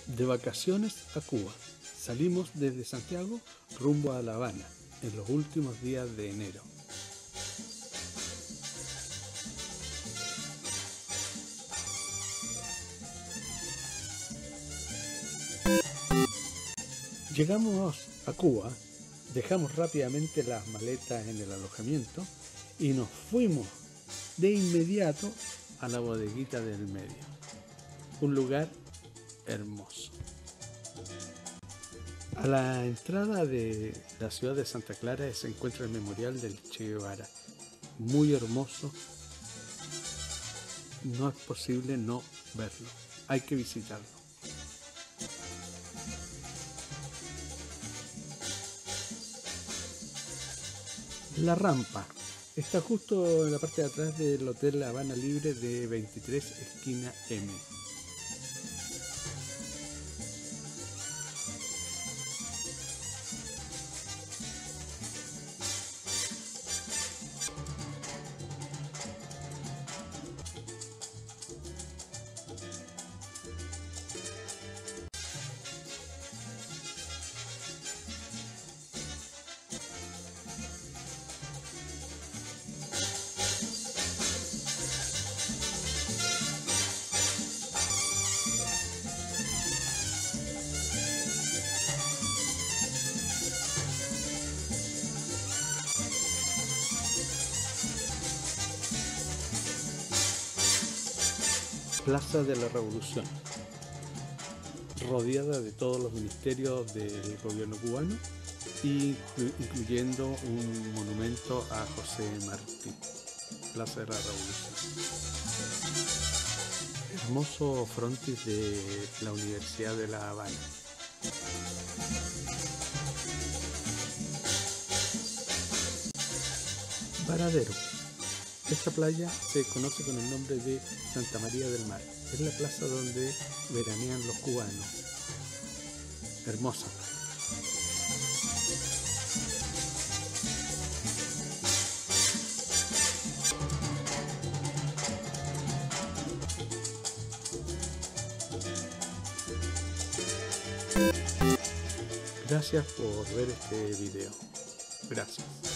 De vacaciones a Cuba. Salimos desde Santiago rumbo a La Habana en los últimos días de enero. Llegamos a Cuba, dejamos rápidamente las maletas en el alojamiento y nos fuimos de inmediato a la bodeguita del medio, un lugar hermoso. A la entrada de la ciudad de Santa Clara se encuentra el memorial del Che Guevara, muy hermoso, no es posible no verlo, hay que visitarlo. La Rampa está justo en la parte de atrás del Hotel La Habana Libre de 23 esquina M. Plaza de la Revolución, rodeada de todos los ministerios del gobierno cubano, incluyendo un monumento a José Martí. Plaza de la Revolución. Hermoso frontis de la Universidad de La Habana. Varadero. Esta playa se conoce con el nombre de Santa María del Mar. Es la plaza donde veranean los cubanos. Hermosa playa. Gracias por ver este video. Gracias.